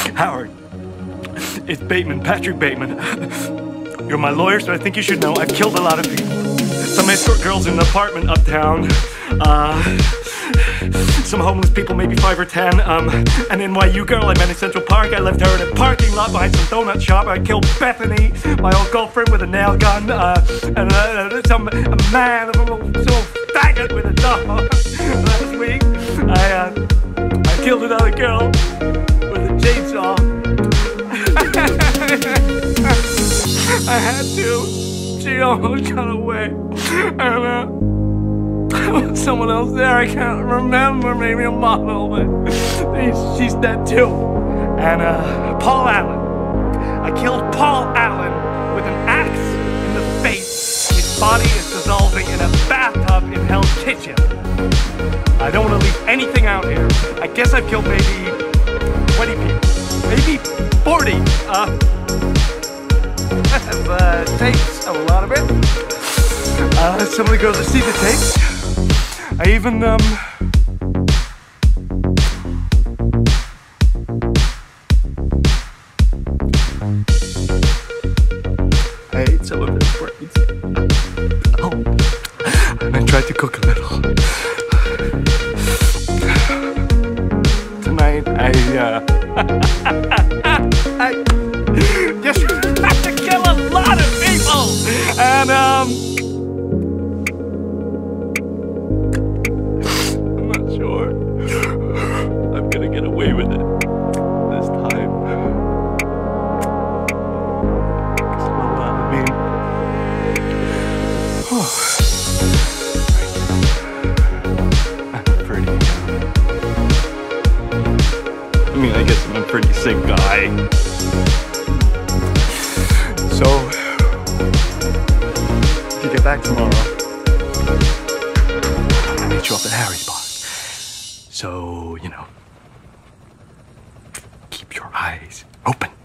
Howard, it's Bateman, Patrick Bateman. You're my lawyer, so I think you should know I've killed a lot of people. Some escort girls in an apartment uptown. Some homeless people, maybe 5 or 10. An NYU girl I met in Central Park. I left her in a parking lot behind some donut shop. I killed Bethany, my old girlfriend, with a nail gun. And a man, a little faggot with a dog. Last week, I killed another girl with a chainsaw. I had to. She almost got away. And someone else there, I can't remember, maybe a model, but she's dead too. And Paul Allen. I killed Paul Allen with an axe in the face. His body is dissolving in a bathtub in Hell's Kitchen. I don't want to leave anything out here. I guess I've killed maybe 20 people. Maybe 40. Tapes, a lot of it. Some of the girls have seen the tapes. I even, I ate some of their brains. Oh, and I tried to cook a little. Tonight, I just had to kill a lot of people! And, I'm not sure I'm gonna get away with it this time. I guess I'm a pretty sick guy. So, if you get back tomorrow, I'll meet you up at Harry's bar. So, you know, keep your eyes open.